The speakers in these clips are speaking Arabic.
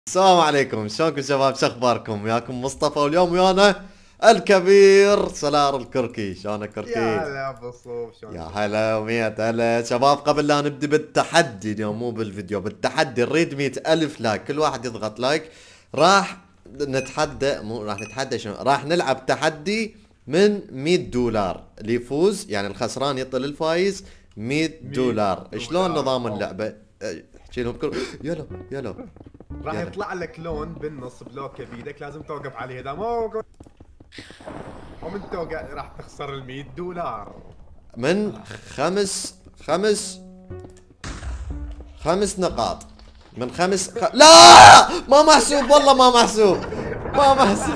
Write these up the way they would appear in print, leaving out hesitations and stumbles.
السلام عليكم، شلونكم شباب؟ شو اخباركم؟ وياكم مصطفى، واليوم ويانا الكبير سلار الكركي. شلونك يا كركي؟ هلا ابو صوف، يا شلونك انت؟ هلا ومية هلا شباب. قبل لا نبدي بالتحدي اليوم، مو بالفيديو، بالتحدي نريد 100,000 لايك. كل واحد يضغط لايك. راح نتحدى، مو راح نتحدى، شنو راح نلعب تحدي من 100 دولار. اللي يفوز يعني الخسران يعطي للفايز 100 100 دولار. شلون دولار نظام أوه. اللعبة؟ احكي لهم كل يلا يلا راح يلا. يطلع لك لون بالنص بلوكه بيدك، لازم توقف عليه. اذا ما وقف ومن توقع راح تخسر ال 100 دولار. من خمس خمس نقاط. من لا، ما محسوب، والله ما محسوب، ما محسوب.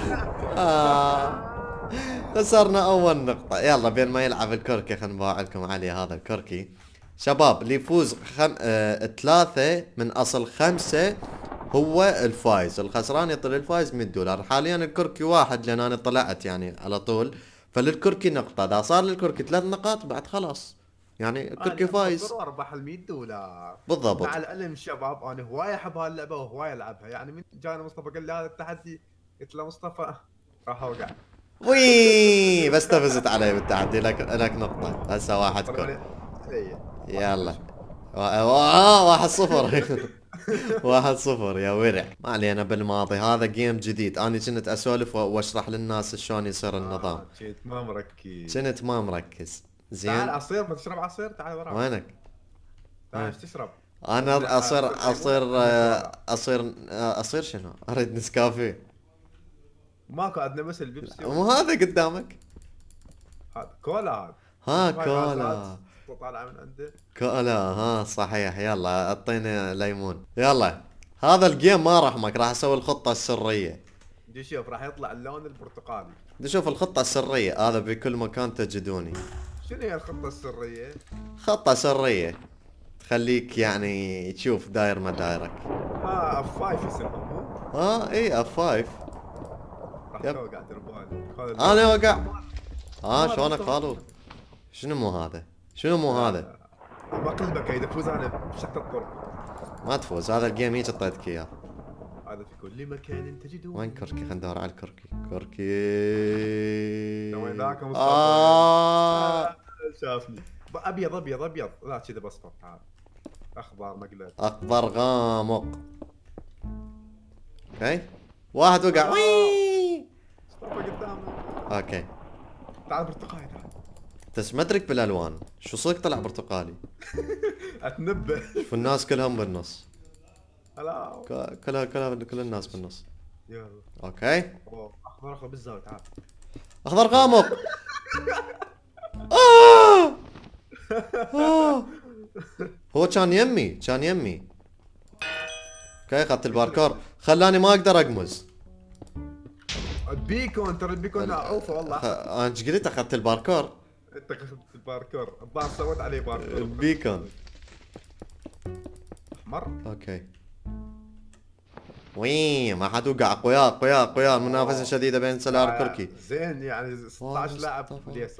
خسرنا اول نقطة. يلا بين ما يلعب الكركي خلينا نباوع لكم عليه. هذا الكركي شباب اللي يفوز 3 من اصل 5 هو الفايز. الخسران يطلع للفايز 100 دولار. حاليا الكركي واحد لان انا طلعت يعني على طول. فللكركي نقطة، اذا صار للكركي 3 نقاط بعد خلاص يعني الكركي انا انتصر فايز. واربح ال 100 دولار. مع بالضبط. العلم شباب، انا هواي احب هاللعبه وهواي العبها. يعني من جانا مصطفى قال لي هذا التحدي، قلت له مصطفى راح اوقع. وي بس فزت علي بالتحدي. لك نقطة هسه. واحد كل. علي 1-0. يلا 1-0. 1-0 يا ورع. ما علينا بالماضي، هذا جيم جديد. انا كنت اسولف واشرح للناس شلون يصير النظام. جيت ما مركز. كنت ما مركز. تعال زين. عصير، بتشرب عصير؟ تعال وراي. وينك؟ تعال ايش تشرب؟ انا اصير ليمون عندنا كولا. اصير شنو؟ اريد نسكافيه. ماكو، عندنا بس البيبسي مو هذا قدامك؟ هذا كولا هذا. ها شوف هاي غازات كولا. طالعه من عنده. كولا، ها صحيح. يلا اعطيني ليمون. يلا هذا الجيم ما رحمك، راح اسوي الخطة السرية. دي شوف راح يطلع اللون البرتقالي. بدي اشوف الخطة السرية. هذا بكل مكان تجدوني. شنو هي الخطه السريه؟ خطة سرية تخليك يعني تشوف داير ما دايرك. اف 5 يسمى مو؟ ها اي اف 5. راح يب. توقع دربالي هذا انا وقع. مو ها هذا شلونك مصطفى. خالو؟ شنو مو هذا؟ شنو مو هذا؟ ما اقلبك اذا فوز انا بشتى الطرق. ما تفوز، هذا الجيم هيك اعطيتك اياه. هذا في كل مكان تجدون. وين كركي؟ خلينا ندور على الكركي. كركي. وين ذاك يا مصطفى؟ آه. شافني. ابيض ابيض ابيض، لا كذا بصفر. تعال اخضر مقلب. اخضر غامق. اوكي. واحد وقع. وي. مصطفى قدامك. اوكي. تعال برتقالي تعال. بس ما ادرك بالالوان شو صدق طلع برتقالي. اتنبه. شوف الناس كلهم بالنص. هلا. كلها كل الناس بالنص. يلا. اوكي. اوه اخضر اخضر بالزاوية تعال. اخضر غامق. آه! آه! هو كان يمي، كان يمي. اوكي اخذت الباركور، خلاني ما اقدر اقمز. البيكون، ترى البيكون اوفى والله. انا ايش قلت؟ اخذت الباركور. انت اخذت الباركور، الظاهر سويت عليه باركور. البيكون. احمر. اوكي. وي ما حد وقع. اقوياء اقوياء اقوياء. منافسة شديدة بين سلار كركي. زين يعني 16 لاعب ليس.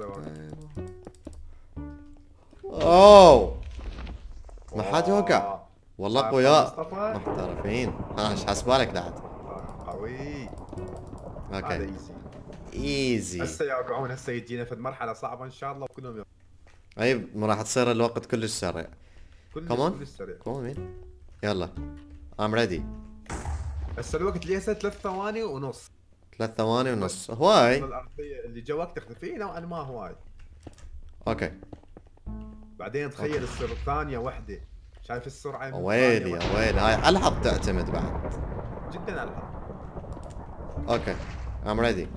اوه ما حد يوقع. والله عارف اقوياء مصطفى؟ محترفين. ها ايش حسبالك بعد؟ قوي. هذا اوكي. ايزي. ايزي. هسه يوقعون، هسه يجينا في مرحله صعبه ان شاء الله وكلهم يوقعون. اي راح تصير الوقت كلش سريع. كمان كلش سريع. كمان. يلا ام ريدي. هسه الوقت ليس 3 ثواني ونص. 3 ثواني ونص هواي. الارضيه اللي جواك تختفي نوعا ما هواي. اوكي. بعدين تخيل تصير ثانيه واحده. شايف السرعه من ويلي ثانية يا واحدة؟ ويلي، هاي على الحظ تعتمد بعد. جدا على الحظ. اوكي ام ريدي.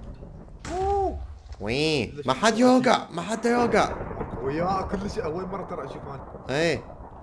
وي ما حد يوقع، ما حد يوقع. ويا كل شيء اول مره ترى اشوف انا. اي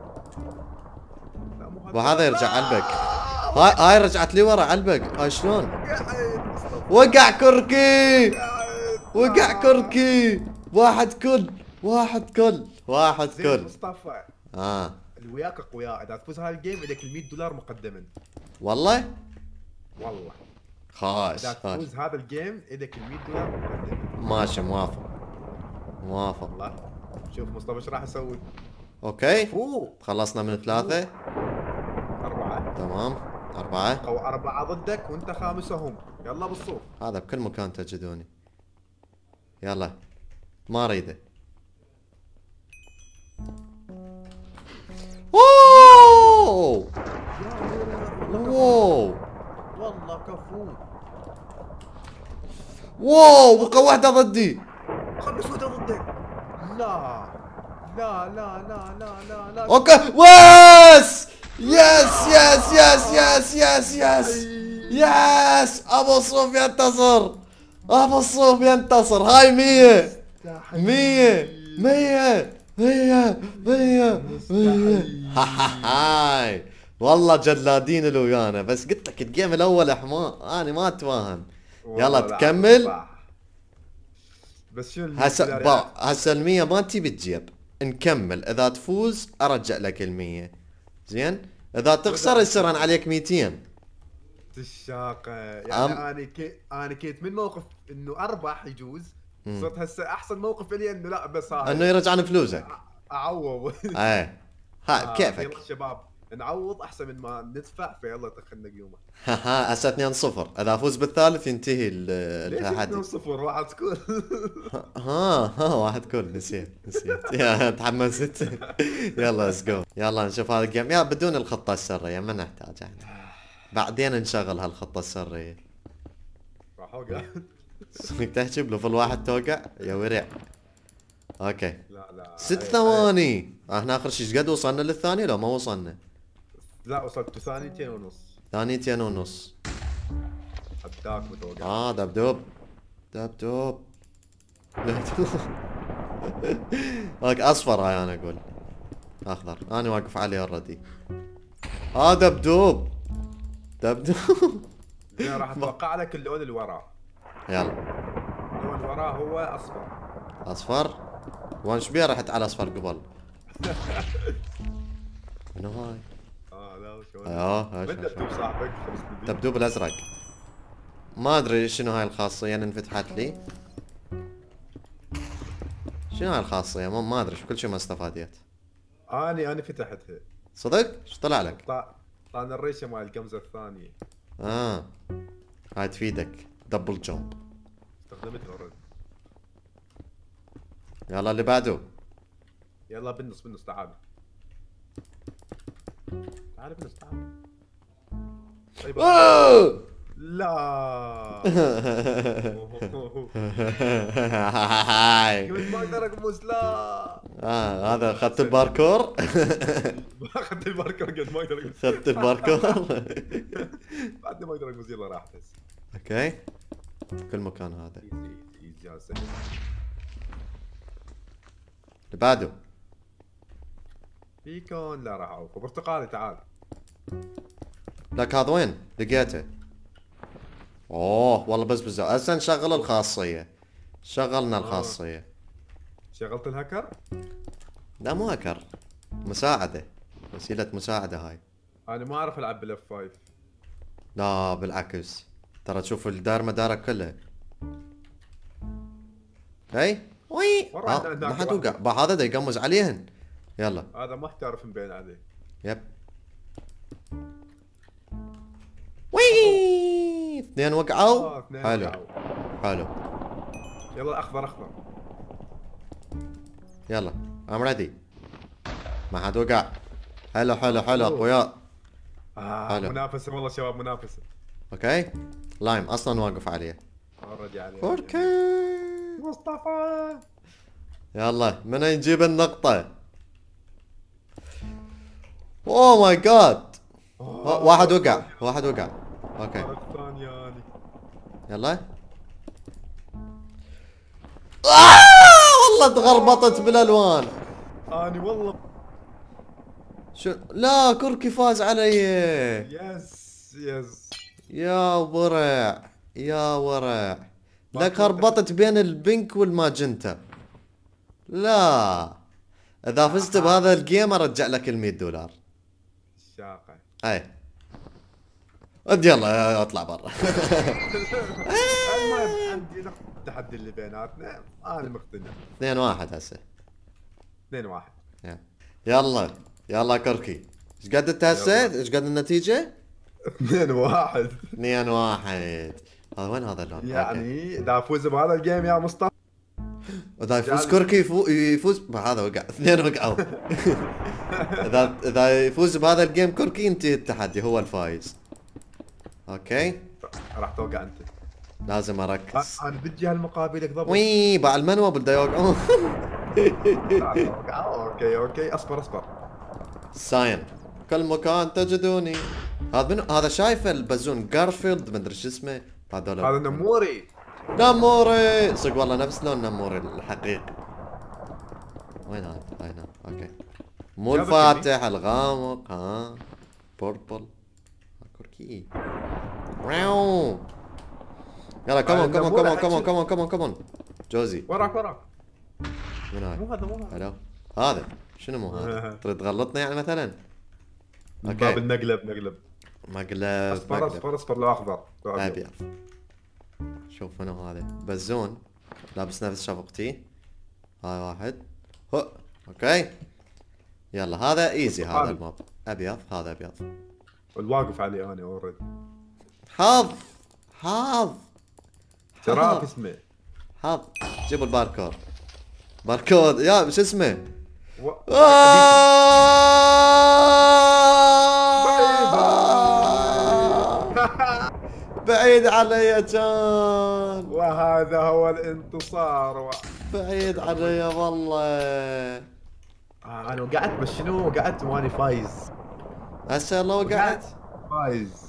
لا مو وهذا يرجع علبك. هاي رجعت لي ورا علبك. هاي شلون؟ يا عيد مصطفى. وقع كركي. يا عيد. وقع كركي. واحد كل. واحد كل. واحد زين كل. مصطفى، اه اللي وياك اقوياء. اذا تفوز هاي الجيم لك ال 100 دولار مقدما. والله والله خاش اذا خاش. تفوز هذا الجيم لك ال 100 دولار مقدما. ماشي موافق. موافق. والله. شوف مصطفى ايش راح اسوي. اوكي اوه خلصنا من 3. 4. تمام. 4. او 4 ضدك وانت خامسهم. يلا بالصوف. هذا بكل مكان تجدوني. يلا. ما اريده. اوه واو والله كفو. واو بقى واحدة ضدي. خلص وانت ضدك. لا لا لا لا لا لا لا. اوكي واس يس يس يس يس يس يس يس ابو الصوف ينتصر. ابو الصوف ينتصر. هاي 100 100 100 100 100 100. هاي والله جلادين اللي ويانا، بس قلت لك الجيم الاول حمار انا ما اتفاهم. يلا تكمل. بس شنو هسه ال100 ما تجي بتجيب. نكمل، اذا تفوز ارجع لك ال100 زين، اذا تخسر يصير عليك 200. الشاقة يعني انا كنت من موقف انه اربح يجوز، صرت هسه احسن موقف لي انه لا بس هاي انه يرجعن فلوسك. اعوض. ايه هاي بكيفك. يلا شباب نعوض احسن من ما ندفع، فيلا دخلنا قيومه. ها هسه 2-0، اذا افوز بالثالث ينتهي التحدي. ليش 2-0 واحد سكور؟ ها واحد كل نسيت يا تحمست. يلا ليتس جو. يلا نشوف هذا الجيم يا بدون الخطة السرية، ما نحتاج احنا. بعدين نشغل هالخطة السرية. راح اوقع. تحكي بلوفل واحد توقع يا ورع. اوكي. لا 6 ثواني. احنا اخر شيء قد وصلنا للثاني لو ما وصلنا؟ لا وصلت ثانيتين ونص. ثانيتين ونص. حداك متوقع. دبدوب. دبدوب. اوكي اصفر هاي انا اقول. اخضر انا واقف عليه اوريدي. دبدوب. دبدوب. راح اتوقع لك اللون اللي وراه. يلا. اللون اللي وراه هو اصفر. اصفر؟ وان شبيه رحت على اصفر قبل. منو هاي؟ لا شو هاي من دبدوب صاحبك دبدوب الازرق. ما ادري شنو هاي الخاصية انفتحت لي. شنو هاي الخاصية؟ ما ادري كل شيء ما استفاديت. انا فتحتها. صدق؟ ايش طلع لك؟ طعن الريشه مال القمزه الثانيه. هاي تفيدك دبل جمب. استخدمتها اوريدي. يلا اللي بعده. يلا بالنص تعال. تعال بالنص تعال. طيب. لا. قلت ما اقدر اقمص. لا. هذا اخذت الباركور. ما اخذت الباركور قلت ما اقدر اقمص. اخذت الباركور. بعدني ما اقدر اقمص. يلا راح بس. اوكي. كل مكان هذا. ايزي اللي بعده. بيكون لا راح اعوف. برتقالي تعال. لك هذا وين؟ لقيته. والله بس هسه نشغل الخاصية. شغلنا الخاصية. شغلت الهاكر؟ لا مو هاكر. مساعدة. وسيلة مساعدة هاي. انا ما اعرف العب بالاف 5. لا بالعكس. ترى تشوف الدار مدارك كلها. اوكي. وي ما حتوقع هذا دا يقمز عليهن. يلا. هذا محترف مبين عليه. يب. وي 2 وقعوا. حلو. حلو. يلا اخضر. يلا ام ريدي. ما حد وقع. حلو اخويا. حلو. منافسة والله شباب منافسة. اوكي. لايم اصلا واقف عليه. اوريدي عليه. كوركي. مصطفى. يلا من يجيب النقطة. اوه ماي جاد. واحد وقع. اوكي. يلا. والله تغربطت بالالوان. اني والله. شو لا كركي فاز علي. يس. يا ورع. لك هربطت بين البنك والماجنتا. لا اذا فزت بهذا الجيم ارجع لك $100. الشاقة. اي يلا اطلع برا. المهم عندي التحدي اللي بيناتنا انا مقتنع. 2-1 هسه. 2-1. يلا كركي. ايش قد انت هسه؟ ايش قد النتيجة؟ 2-1. 2-1. هذا وين هذا اللون؟ أوكي. يعني اذا افوز بهذا الجيم يا مصطفى اذا يفوز كركي يفوز هذا وقع، اثنين وقعوا. اذا يفوز بهذا الجيم كركي ينتهي التحدي، هو الفايز. اوكي راح توقع انت. لازم اركز. انا بالجهه المقابله ضبط. وي باع المنوى بده يوقعون. اوكي اصبر. ساين كل مكان تجدوني. هذا منو؟ هذا شايف البزون جارفيلد مدري شو اسمه هذول. هذا نموري. نموري صدق والله نفس لون نموري الحقيقي. وين هذا؟ هنا اوكي. مو الفاتح الغامق. ها بوربل كركي. واو يلا كمون جوزي. وراك. من هاي؟ مو هذا هلو هذا شنو مو هذا؟ تريد تغلطنا يعني مثلا؟ باب المقلب. اصبر لو اخضر. ابيض. شوف منو هذا؟ بزون لابس نفس شفقتي. هاي واحد. هو اوكي يلا هذا ايزي. هذا الماب ابيض. هذا ابيض الواقف عليه انا اوريدي. حظ شراف اسمه حظ. جيبوا باركود يا شو اسمه؟ بعيد علي كان. وهذا هو الانتصار. بعيد علي والله. انا وقعت بس شنو وقعت واني فايز. هسه الله وقعت فايز.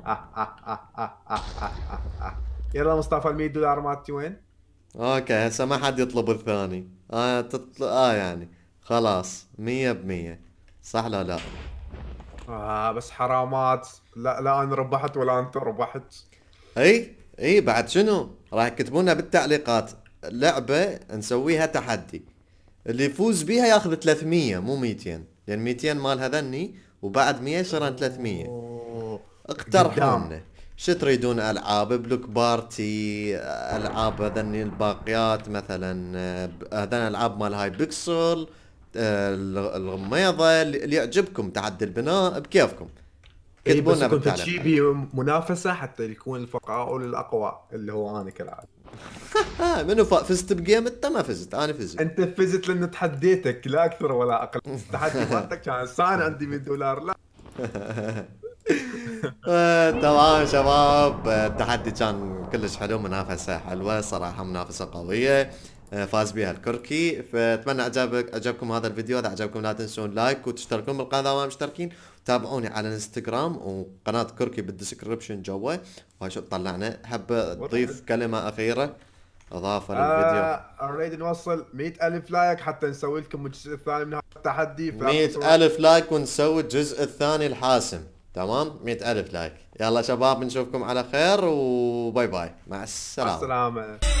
يلا مصطفى $100 مالتي وين؟ اوكي هسه ما حد يطلب الثاني. يعني خلاص 100%. صح لا؟ بس حرامات. لا انا ربحت ولا انت ربحت. اي بعد شنو؟ راح يكتبون لنا بالتعليقات لعبة نسويها تحدي، اللي يفوز بيها ياخذ 300 مو 200، لان 200 مال هذني وبعد 100 يصير 300. اقترحوا لنا شو تريدون؟ العاب بلوك بارتي، العاب هذني الباقيات مثلا، هذن العاب مال هاي بيكسل، الغميضة اللي يعجبكم، تحدي البناء بكيفكم. كتبوا لنا بالتعليقات. شيء بمنافسة حتى يكون الفقراء للاقوى اللي هو انا كالعادة. منو فزت بجيم؟ انت ما فزت، انا فزت. انت فزت لان تحديتك لا اكثر ولا اقل. التحدي مالتك كان سان عندي $100 لا. تمام شباب، التحدي كان كلش حلو، منافسة حلوة صراحة، منافسة قوية فاز بها الكركي. فاتمنى عجبكم هذا الفيديو. اذا عجبكم لا تنسون لايك وتشتركون بالقناة وما مشتركين، وتابعوني على الانستغرام وقناة كركي بالديسكربشن جوا. وهاي شو طلعنا. حاب تضيف كلمة أخيرة اضافه للفيديو؟ نريد نوصل 100,000 لايك حتى نسوي لكم الجزء الثاني من هذا التحدي. 100,000 لايك ونسوي الجزء الثاني الحاسم. تمام 100,000 لايك. يلا شباب نشوفكم على خير وباي باي، مع السلامة.